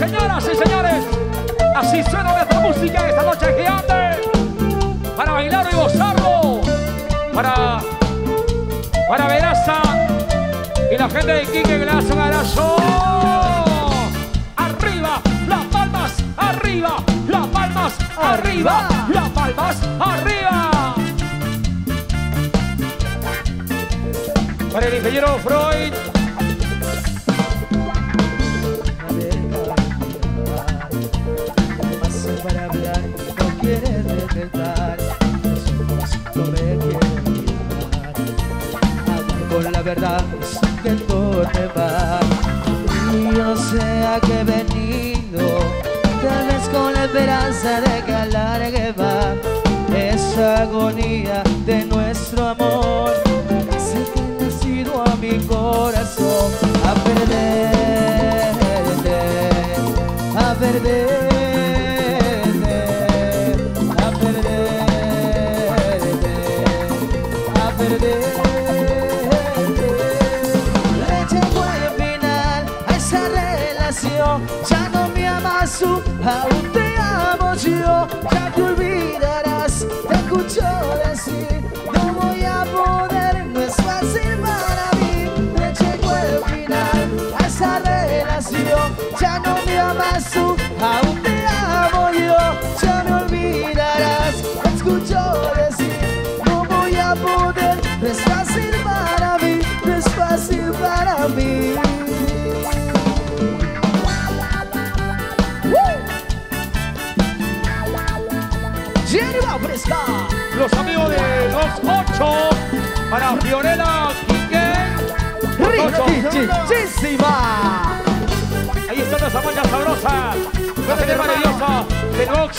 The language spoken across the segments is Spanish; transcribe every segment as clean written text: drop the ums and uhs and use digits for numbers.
señoras y señores. Así suena nuestra música esta noche gigante. Para bailar y gozarlo. Para Veraza y la gente de Quique, que le hace un abrazo. Arriba, las palmas, arriba, las palmas, arriba, las palmas, arriba. Para el ingeniero Freud. Para hablar, no quieres despertar. No me quieres mirar. Hablar con la verdad es que todo te va. Y yo sé a qué he venido, tal vez con la esperanza de que alargue va esa agonía de nuestro amor. Sé que he nacido a mi corazón a perderte, a perder. Ya no me amas tú, aún te amo yo. Ya te olvidarás, te escucho decir, no voy a poder, no es fácil para mí. Le llegó el final a esa relación. Ya no me amas tú, aún te amo yo. Ya me olvidarás, te escucho decir, no voy a poder, no es fácil para mí, no es fácil para mí. Los amigos de los 8 para Fiorella, Quique, ¡Richísima! Ahí están las amallas sabrosas. La gente maravillosa de Nox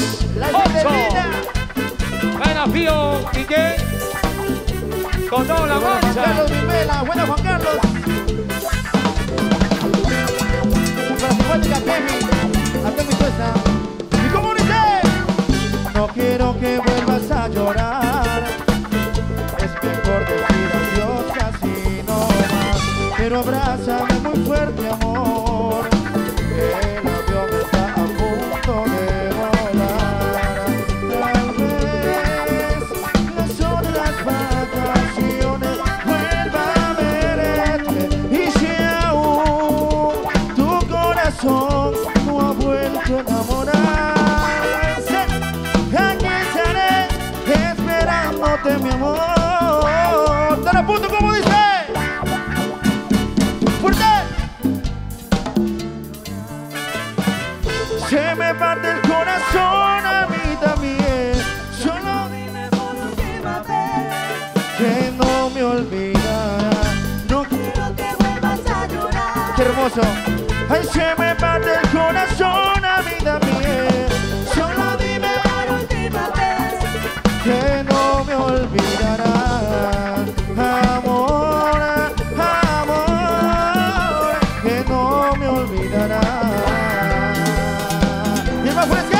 8. Buena Fío, Quique. Con toda la marcha. Juan Carlos Vimela, buena Juan Carlos. Para simpática Kemi, a Kemi Tuesa. ¿Y cómo dice? No quiero que vuelvas a llorar. Es mejor decir adiós casi no más. Pero abrázame muy fuerte, amor. El avión está a punto de volar. Tal vez las otras vacaciones vuelva a verte. Y si aún tu corazón no ha vuelto a enamorar, esperándote, mi amor. Tan a punto como dice. Fuerte. Se me parte el corazón a mí también. Solo dime por última vez que no me olvidarás. No quiero que vuelvas a llorar. Qué hermoso. Ay, se me parte el corazón a mí también. Solo dime por última vez que no me olvidarás, amor, amor, que no me olvidarás. ¡Y más fresca!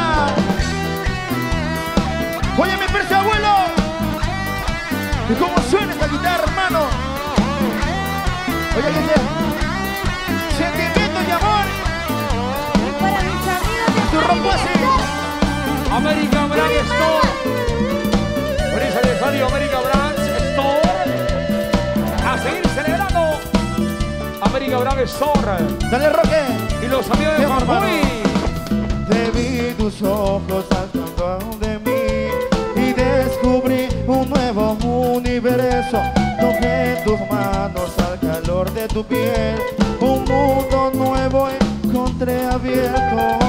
Oye, mi perse abuelo, ¿y cómo suena esta guitarra, hermano? Oye, que sea sentimiento y amor. Y para mis amigos de Tu rompo así. American Brand Store. Feliz aniversario American Brand Store. A seguir celebrando American Brand Store. Dale, Roque. Y los amigos de Jujuy. Te vi tus ojos saltando de mí y descubrí un nuevo universo. Toqué tus manos al calor de tu piel. Un mundo nuevo encontré abierto.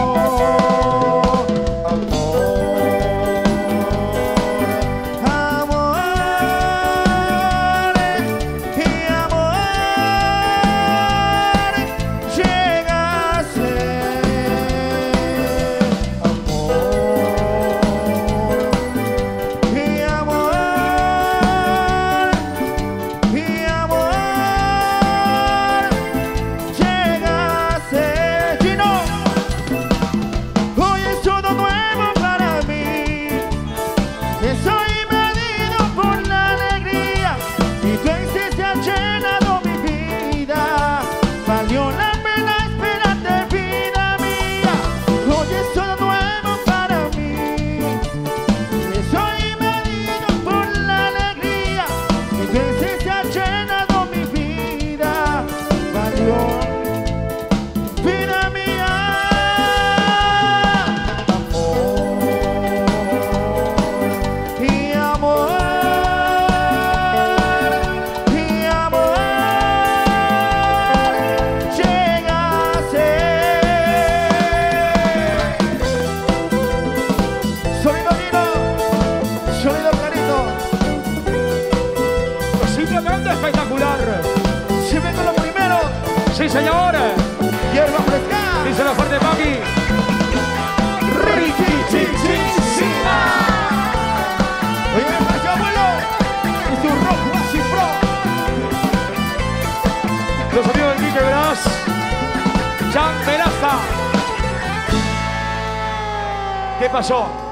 Hoy es señor. Hierba fresca. Dice la fuerte Maki. Riquichichichima. Oye, me pareció abuelo. Es un rock así pro. Los amigos del Quique Veraz. Jan Veraza. ¿Qué pasó?